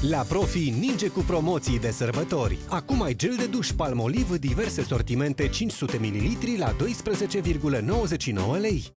La Profi ninge cu promoții de sărbători. Acum ai gel de duș Palmolive diverse sortimente 500 ml la 12,99 lei.